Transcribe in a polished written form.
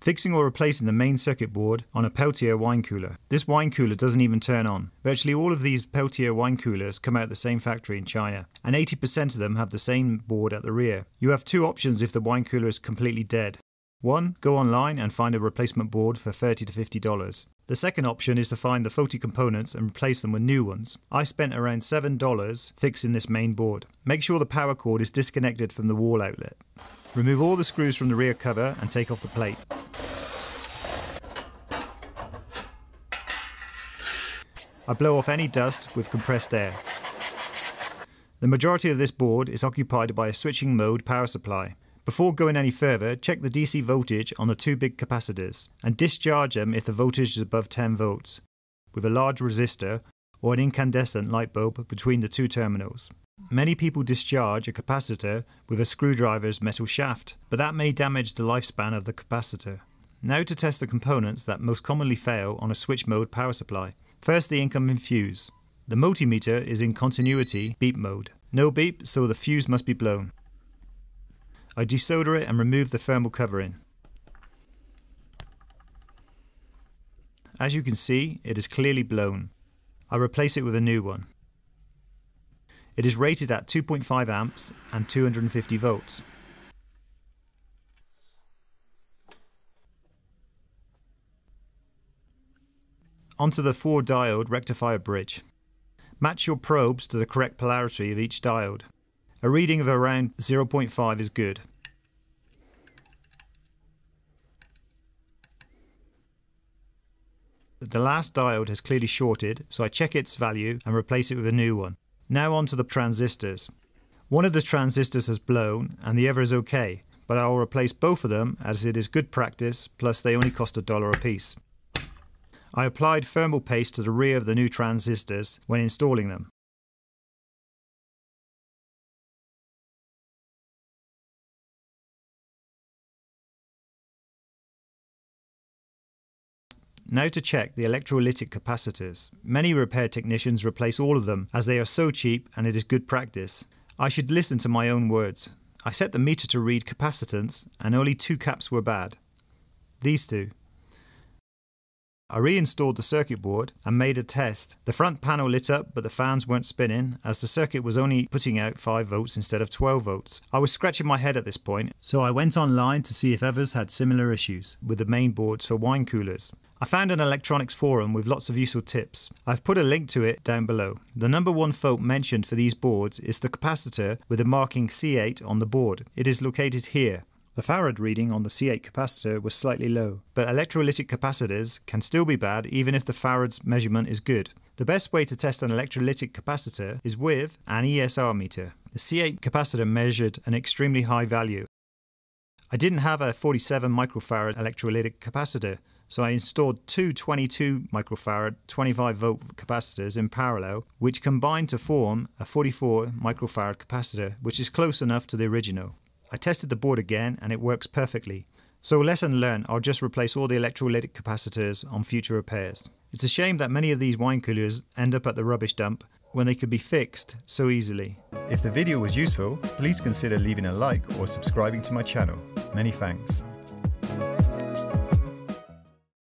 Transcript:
Fixing or replacing the main circuit board on a Peltier wine cooler. This wine cooler doesn't even turn on. Virtually all of these Peltier wine coolers come out of the same factory in China, and 80% of them have the same board at the rear. You have two options if the wine cooler is completely dead. One, go online and find a replacement board for $30 to $50. The second option is to find the faulty components and replace them with new ones. I spent around $7 fixing this main board. Make sure the power cord is disconnected from the wall outlet. Remove all the screws from the rear cover and take off the plate. I blow off any dust with compressed air. The majority of this board is occupied by a switching mode power supply. Before going any further, check the DC voltage on the two big capacitors and discharge them if the voltage is above 10 volts with a large resistor or an incandescent light bulb between the two terminals. Many people discharge a capacitor with a screwdriver's metal shaft, but that may damage the lifespan of the capacitor. Now to test the components that most commonly fail on a switch mode power supply. First, the incoming fuse. The multimeter is in continuity beep mode. No beep, so the fuse must be blown. I desolder it and remove the thermal covering. As you can see, it is clearly blown. I replace it with a new one. It is rated at 2.5 amps and 250 volts. Onto the 4-diode rectifier bridge. Match your probes to the correct polarity of each diode. A reading of around 0.5 is good. The last diode has clearly shorted, so I check its value and replace it with a new one. Now onto the transistors. One of the transistors has blown and the other is okay, but I will replace both of them as it is good practice, plus they only cost $1 a piece. I applied thermal paste to the rear of the new transistors when installing them. Now to check the electrolytic capacitors. Many repair technicians replace all of them as they are so cheap and it is good practice. I should listen to my own words. I set the meter to read capacitance and only 2 caps were bad. These two. I reinstalled the circuit board and made a test. The front panel lit up but the fans weren't spinning as the circuit was only putting out 5 volts instead of 12 volts. I was scratching my head at this point, so I went online to see if others had similar issues with the main boards for wine coolers. I found an electronics forum with lots of useful tips. I've put a link to it down below. The number one fault mentioned for these boards is the capacitor with the marking C8 on the board. It is located here. The farad reading on the C8 capacitor was slightly low, but electrolytic capacitors can still be bad even if the farad's measurement is good. The best way to test an electrolytic capacitor is with an ESR meter. The C8 capacitor measured an extremely high value. I didn't have a 47 microfarad electrolytic capacitor, so I installed two 22 microfarad 25 volt capacitors in parallel, which combined to form a 44 microfarad capacitor, which is close enough to the original. I tested the board again and it works perfectly. So lesson learned, I'll just replace all the electrolytic capacitors on future repairs. It's a shame that many of these wine coolers end up at the rubbish dump when they could be fixed so easily. If the video was useful, please consider leaving a like or subscribing to my channel. Many thanks.